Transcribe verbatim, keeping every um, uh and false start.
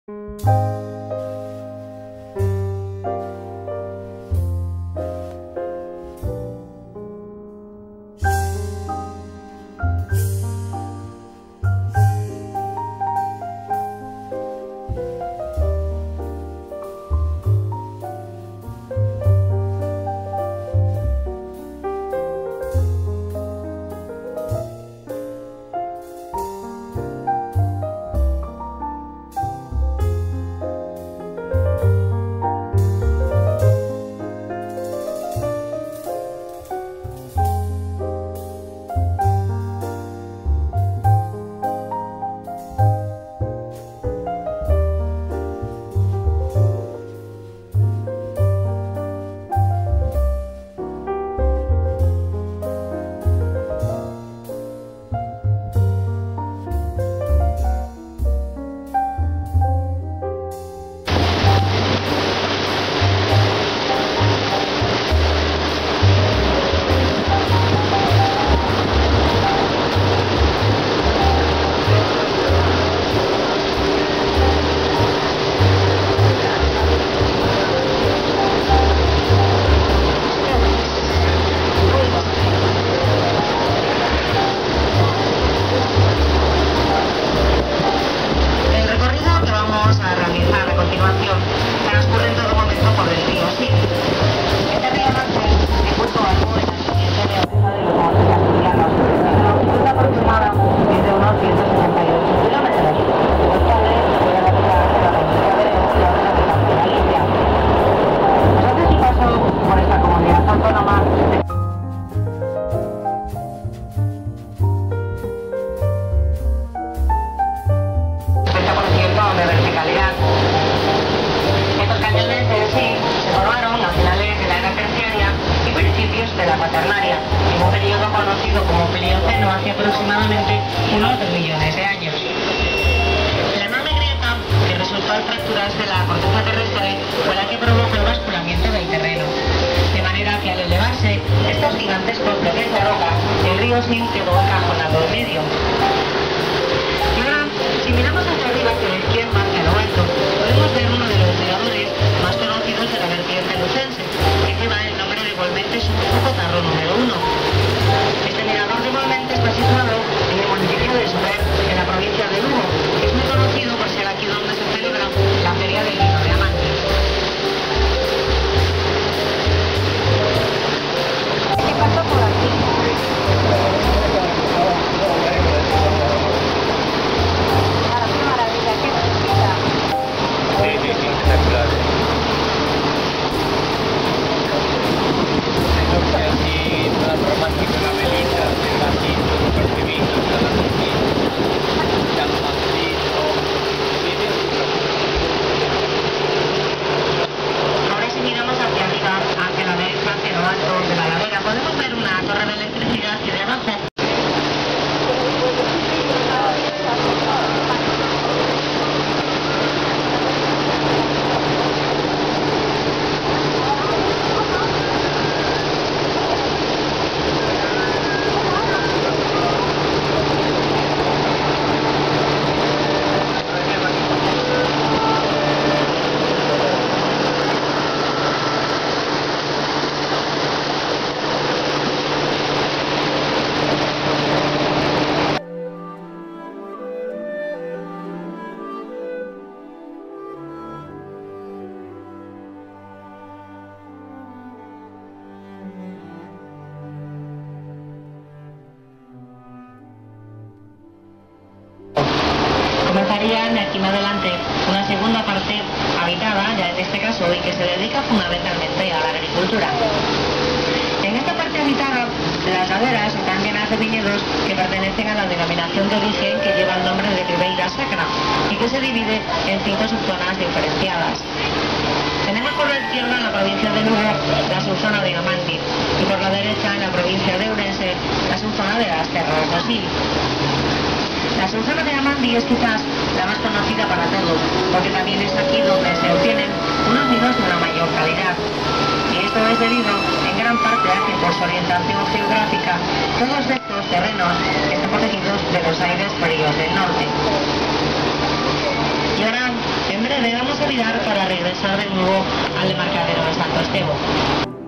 Comenzaría de aquí en adelante una segunda parte habitada, ya en este caso, y que se dedica fundamentalmente a la agricultura. En esta parte habitada, las laderas están llenas de viñedos que pertenecen a la denominación de origen que lleva el nombre de Ribeira Sacra y que se divide en cinco subzonas diferenciadas. Tenemos por la izquierda en la provincia de Lugo la subzona de Amanti y por la derecha en la provincia de Ourense la subzona de las Terras do Sil. La subzona de Amanti es quizás la más conocida para todos, porque también es aquí donde se obtienen unos vinos de una mayor calidad. Y esto es debido en gran parte a que por su orientación geográfica todos estos terrenos están protegidos de los aires fríos del norte. Y ahora tendré debemos evitar para regresar de nuevo al embarcadero de Santo Esteban.